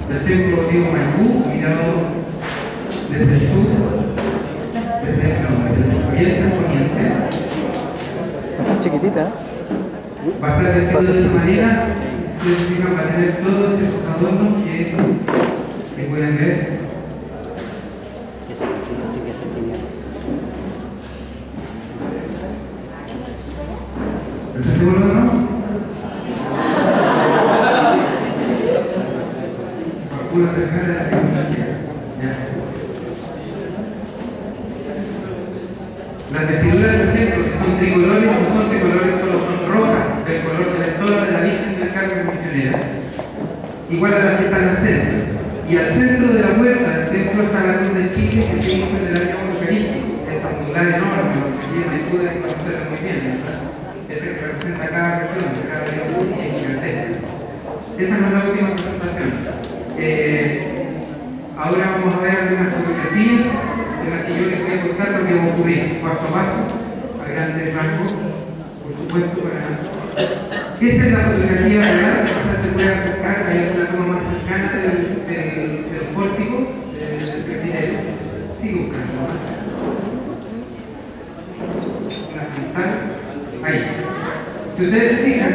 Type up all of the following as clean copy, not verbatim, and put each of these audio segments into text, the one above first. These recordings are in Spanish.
del templo Diego Maipú, mirado desde el sur, desde el oriente al poniente. Va a ser chiquitita, ¿eh? Va a estar vestido de esta manera, ustedes va a tener todos esos adornos que pueden ver. ¿Presentemos los adornos? Una tercera de la tecnología. Las vestiduras del templo, que son tricolores, no son tricolores, solo son rojas, del color de la estola de la Virgen del Carmen Misionera, igual a las que están al centro. Y al centro de la puerta del templo está la cruz de Chile, que se hizo en el año eucarístico, esa angular enorme, lo que tiene de pude conocerla muy bien, ¿verdad? Ese que representa cada región, cada región y gigantesca. Esa no es la última presentación. Ahora vamos a ver algunas fotografías de las que yo les voy a contar lo que va a ocurrir paso a paso, a grandes rasgos, por supuesto. Esta es la fotografía real, esta se puede acercar, hay una toma más cercana del pórtico, del presbiterio. Sigo buscando. La frontal, ahí. Si ustedes se fijan,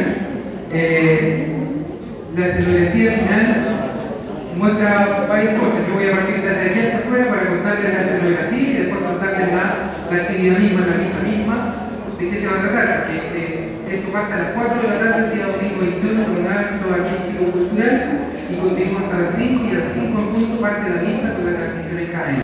la escenografía final muestra varias cosas. Yo voy a partir desde aquí hacia afuera para contarles la escenografía y después contarles la actividad misma, la misa misma, de qué se va a tratar. Porque esto parte a las 4 de la tarde, el día domingo 21, con un acto artístico cultural, y continúa hasta las 5, y a las 5 en punto parte la misa con la transmisión en cadena.